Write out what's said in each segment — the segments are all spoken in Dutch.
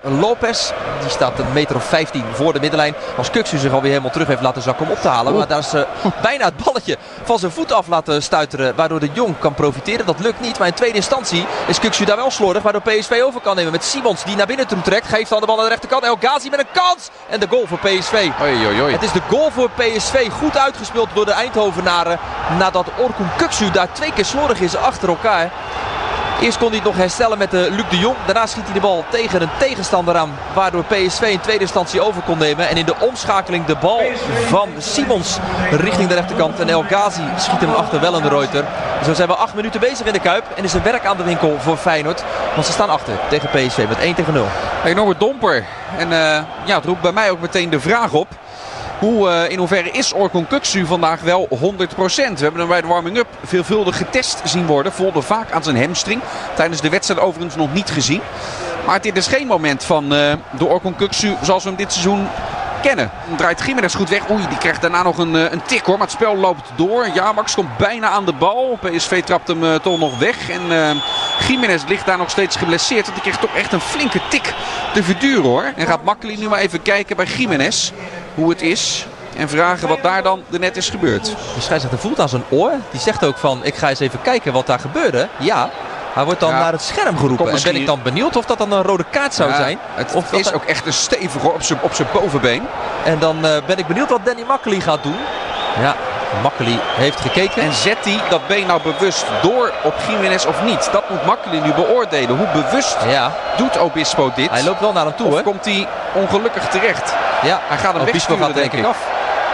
Lopez. Die staat een meter of 15 voor de middenlijn. Als Kukçu zich alweer helemaal terug heeft laten zakken om op te halen. Maar daar is bijna het balletje van zijn voet af laten stuiteren. Waardoor de Jong kan profiteren. Dat lukt niet. Maar in tweede instantie is Kukçu daar wel slordig. Waardoor PSV over kan nemen met Simons die naar binnen toe trekt. Geeft dan de bal naar de rechterkant. El Ghazi met een kans. En de goal voor PSV. Oei, oei, oei. Het is de goal voor PSV. Goed uitgespeeld door de Eindhovenaren. Nadat Orkun Kukçu daar 2 keer slordig is achter elkaar. Eerst kon hij het nog herstellen met Luc de Jong. Daarna schiet hij de bal tegen een tegenstander aan. Waardoor PSV in tweede instantie over kon nemen. En in de omschakeling de bal van Simons richting de rechterkant. En El Ghazi schiet hem achter Wellenreuter. Zo zijn we 8 minuten bezig in de Kuip. En is er werk aan de winkel voor Feyenoord. Want ze staan achter tegen PSV met 1-0. Een enorme domper. En het roept bij mij ook meteen de vraag op. In hoeverre is Orkun Kukçu vandaag wel 100%? We hebben hem bij de warming-up veelvuldig getest zien worden. Voelde vaak aan zijn hamstring. Tijdens de wedstrijd overigens nog niet gezien. Maar dit is geen moment van de Orkun Kukçu zoals we hem dit seizoen kennen. Draait Gimenez goed weg. Oei, die krijgt daarna nog een tik hoor. Maar het spel loopt door. Jamax komt bijna aan de bal. PSV trapt hem toch nog weg. En Gimenez ligt daar nog steeds geblesseerd. Want die krijgt toch echt een flinke tik te verduren hoor. En gaat Makkeli nu maar even kijken bij Gimenez hoe het is. En vragen wat daar dan net is gebeurd. De scheidsrechter voelt aan zijn oor. Die zegt ook van ik ga eens even kijken wat daar gebeurde. Ja. Hij wordt dan naar het scherm geroepen. En ben ik dan benieuwd of dat dan een rode kaart zou zijn. Het is ook echt een stevige op zijn bovenbeen. En dan ben ik benieuwd wat Danny Makkeli gaat doen. Ja, Makkeli heeft gekeken. En zet hij dat been nou bewust door op Gimenez of niet? Dat moet Makkeli nu beoordelen. Hoe bewust doet Obispo dit? Hij loopt wel naar hem toe. Of komt hij ongelukkig terecht? Ja, hij gaat hem wegsturen denk ik. Af.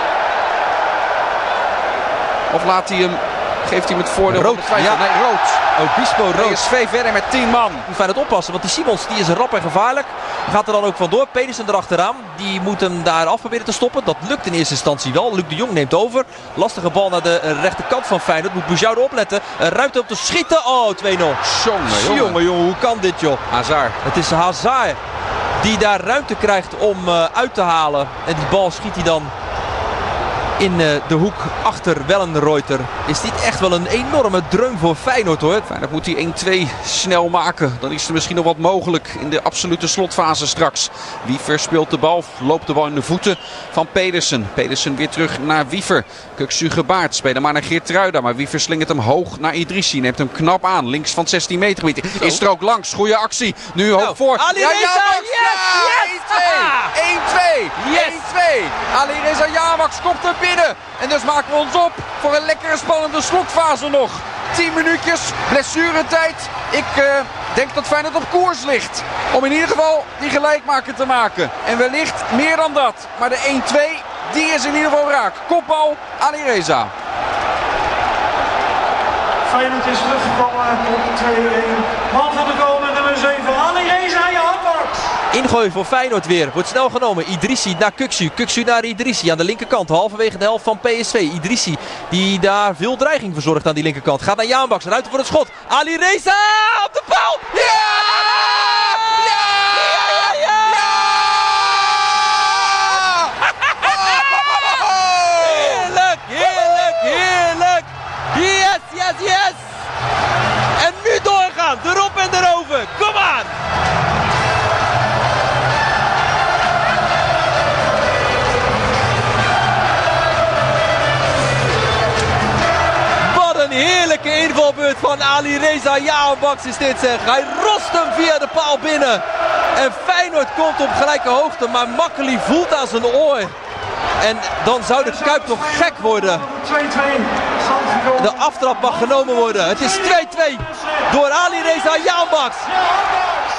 Of laat hij hem... Geeft hij hem het voordeel rood. Van de Ja. Nee, rood. Obispo rood. PSV verder met 10 man. Moet Feyenoord oppassen, want die Simons die is rap en gevaarlijk. Gaat er dan ook vandoor. Pedersen erachteraan. Die moet hem daar af proberen te stoppen. Dat lukt in eerste instantie wel. Luc de Jong neemt over. Lastige bal naar de rechterkant van Feyenoord. Moet Boujou opletten. Ruimte om te schieten. Oh, 2-0. Jongen, hoe kan dit joh? Hazard. Het is Hazard die daar ruimte krijgt om uit te halen. En die bal schiet hij dan in de hoek achter Wellenreuter. Is dit echt wel een enorme dreun voor Feyenoord hoor. Feyenoord moet die 1-2 snel maken. Dan is er misschien nog wat mogelijk in de absolute slotfase straks. Wiever speelt de bal. Loopt de bal in de voeten van Pedersen. Pedersen weer terug naar Wiever. Kukçu gebaard. Spelen maar naar Geertruida. Maar Wiever slingert hem hoog naar Idrissi. Neemt hem knap aan. Links van het 16 meter gebied. Is er ook langs. Goeie actie. Nu hoog voor. Alireza. Yes! 1-2. Alireza Jamax komt er binnen. En dus maken we ons op voor een lekkere spannende slotfase nog. 10 minuutjes, blessuretijd. Ik denk dat Feyenoord op koers ligt. Om in ieder geval die gelijkmaker te maken. En wellicht meer dan dat. Maar de 1-2, die is in ieder geval raak. Kopbal, Alireza. Feyenoord is teruggekomen tot 2-1. Man van de goal met nummer 7, Alireza Jamax. Ingooi voor Feyenoord weer. Wordt snel genomen. Idrissi naar Kukçu. Kukçu naar Idrissi aan de linkerkant. Halverwege de helft van PSV. Idrissi die daar veel dreiging verzorgt aan die linkerkant. Gaat naar Jamax. Ruimte voor het schot. Alireza op de bal. Ja! Heerlijk. Yes. En nu doorgaan. Erop en erover. Kom aan. Een heerlijke invalbeurt van Alireza Jamax is dit zeg. Hij rost hem via de paal binnen. En Feyenoord komt op gelijke hoogte. Maar Makkeli voelt aan zijn oor. En dan zou de Kuip toch gek worden. 2-2. De aftrap mag genomen worden. Het is 2-2 door Alireza Jamax.